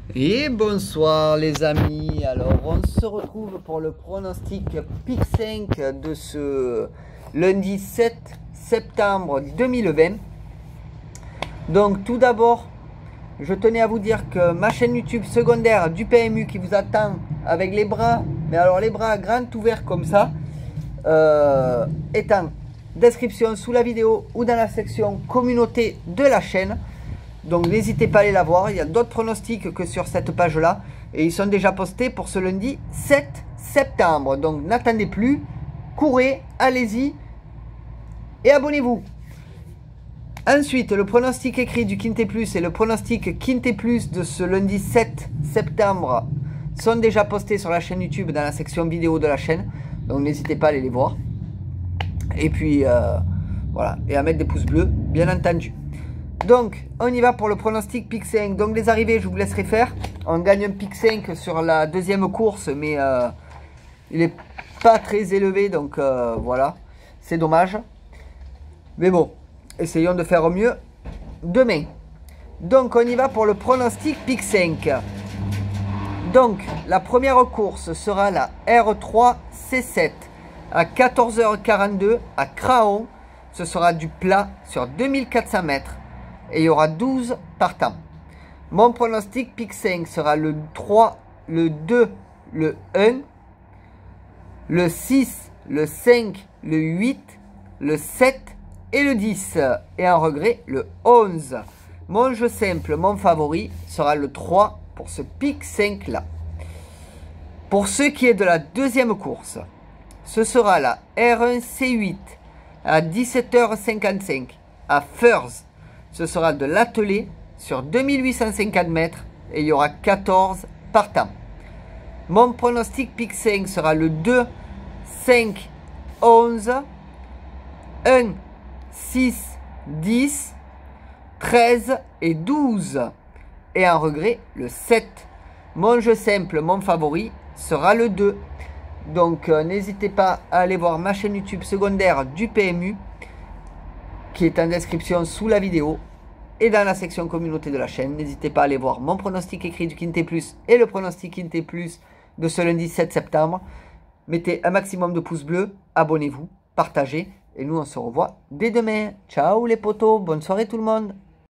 Et bonsoir les amis, alors on se retrouve pour le pronostic Pic 5 de ce lundi 7 septembre 2020. Donc tout d'abord, je tenais à vous dire que ma chaîne YouTube secondaire du PMU qui vous attend avec les bras, mais alors les bras grands ouverts comme ça, est en description sous la vidéo ou dans la section communauté de la chaîne. Donc n'hésitez pas à aller la voir, il y a d'autres pronostics que sur cette page là et ils sont déjà postés pour ce lundi 7 septembre. Donc n'attendez plus, courez, allez-y et abonnez-vous. Ensuite, le pronostic écrit du Quinté Plus et le pronostic Quinté Plus de ce lundi 7 septembre sont déjà postés sur la chaîne YouTube dans la section vidéo de la chaîne. Donc n'hésitez pas à aller les voir. Et puis voilà, et à mettre des pouces bleus, bien entendu. Donc, on y va pour le pronostic Pic 5. Donc, les arrivées, je vous laisserai faire. On gagne un Pic 5 sur la deuxième course, mais il n'est pas très élevé. Donc, voilà, c'est dommage. Mais bon, essayons de faire au mieux demain. Donc, on y va pour le pronostic Pic 5. Donc, la première course sera la R3 C7 à 14h42 à Craon. Ce sera du plat sur 2400 mètres. Et il y aura 12 partants. Mon pronostic Pic 5 sera le 3, le 2, le 1, le 6, le 5, le 8, le 7 et le 10. Et en regret, le 11. Mon jeu simple, mon favori, sera le 3 pour ce Pic 5 là. Pour ce qui est de la deuxième course, ce sera la R1 C8 à 17h55 à Feurs. Ce sera de l'attelé sur 2850 mètres et il y aura 14 partants. Mon pronostic Pic 5 sera le 2, 5, 11, 1, 6, 10, 13 et 12. Et en regret, le 7. Mon jeu simple, mon favori, sera le 2. Donc n'hésitez pas à aller voir ma chaîne YouTube secondaire du PMU qui est en description sous la vidéo et dans la section communauté de la chaîne. N'hésitez pas à aller voir mon pronostic écrit du Quinté Plus et le pronostic Quinté Plus de ce lundi 7 septembre. Mettez un maximum de pouces bleus, abonnez-vous, partagez et nous on se revoit dès demain. Ciao les potos, bonne soirée tout le monde.